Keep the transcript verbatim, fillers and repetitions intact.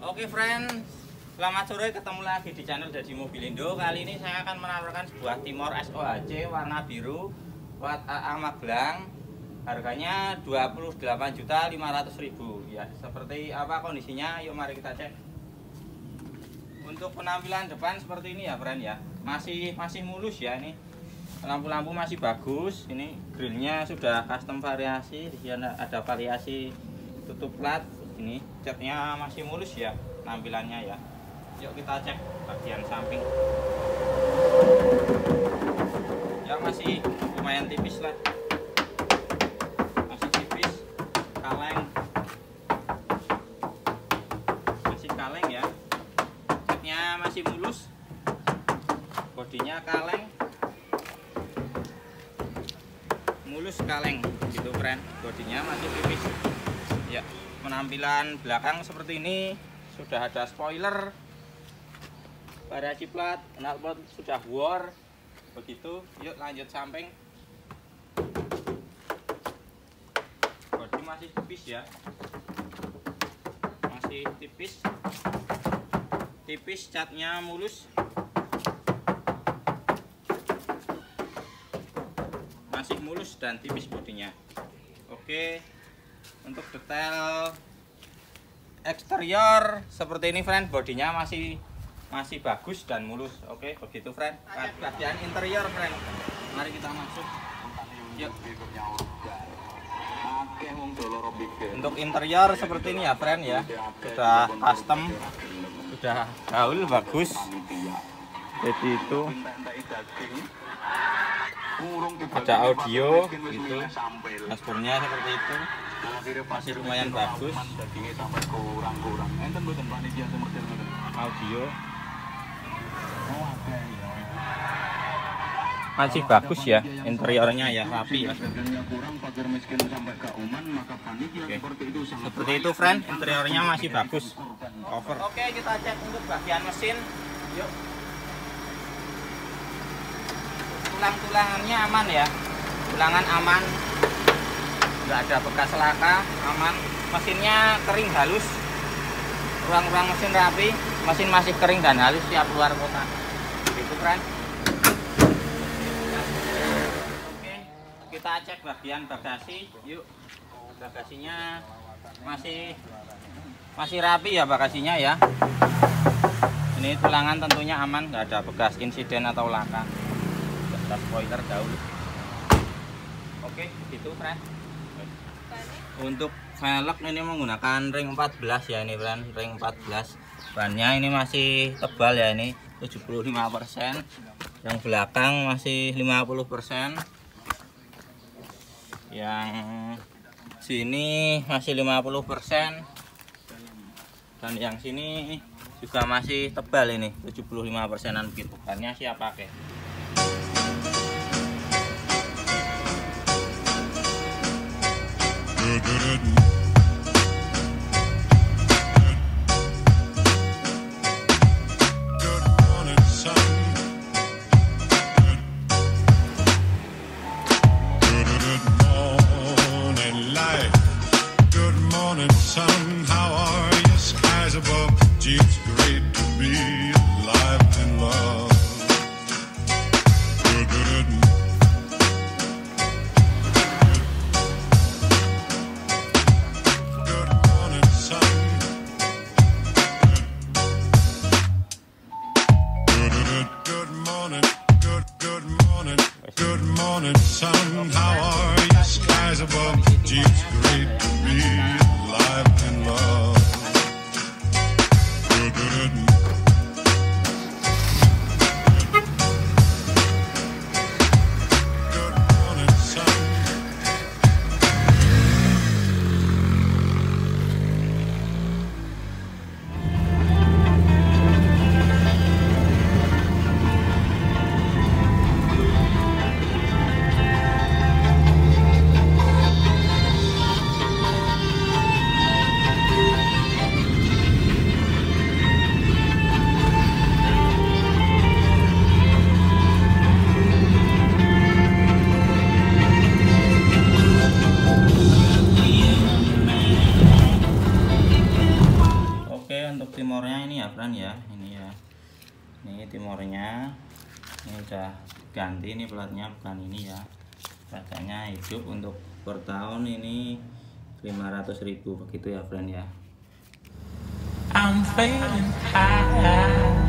Oke friend, selamat sore, ketemu lagi di channel Dadi Mobilindo. Kali ini saya akan menawarkan sebuah Timor S O H C warna biru buat A A Magelang. Harganya dua puluh delapan juta lima ratus ribu. Ya, seperti apa kondisinya? Yuk mari kita cek. Untuk penampilan depan seperti ini ya friend ya. Masih masih mulus ya ini. Lampu-lampu masih bagus. Ini grillnya sudah custom variasi. Di sini ada variasi tutup plat. Ini catnya masih mulus ya tampilannya ya. Yuk kita cek bagian samping. Ya masih lumayan tipis lah. Masih tipis, kaleng. Masih kaleng ya. Catnya masih mulus. Bodinya kaleng. Mulus kaleng gitu friend. Bodinya masih tipis. Ya. Penampilan belakang seperti ini, sudah ada spoiler, variasi plat, knalpot sudah war, begitu. Yuk lanjut samping. Bodi masih tipis ya, masih tipis, tipis, catnya mulus, masih mulus dan tipis bodinya. Oke. Untuk detail eksterior seperti ini friend, bodinya masih masih bagus dan mulus. Oke, begitu friend. Bagian interior friend, mari kita masuk. Yuk. Untuk interior seperti ini ya friend ya, sudah custom, sudah gaul bagus. Jadi itu ada audio gitu, dashboardnya seperti itu. Masih lumayan bagus. Audio masih bagus ya, interiornya ya rapi ya. Oke. Seperti itu friend, interiornya masih bagus. Cover. Oke, kita cek untuk bagian mesin. Yuk. Tulang-tulangannya aman ya, tulangan aman. Nggak ada bekas laka, aman. Mesinnya kering halus, ruang-ruang mesin rapi, mesin masih kering dan halus, siap keluar kota. Begitu friend. Oke, kita cek bagian bagasi. Yuk, bagasinya masih masih rapi ya bagasinya ya. Ini tulangan tentunya aman, nggak ada bekas insiden atau laka. Nggak ada spoiler jauh. Oke, begitu friend. Untuk velg ini menggunakan ring empat belas ya ini friend, ring empat belas. Bannya ini masih tebal ya, ini tujuh puluh lima persen. Yang belakang masih lima puluh persen. Yang sini masih lima puluh persen. Dan yang sini juga masih tebal ini, tujuh puluh lima persenan begitu. Bannya siap pakai. Ini timornya, ini udah ganti, ini platnya bukan ini ya, rasanya hidup. Untuk per tahun ini lima ratus ribu begitu ya friend ya. I'm feeling high.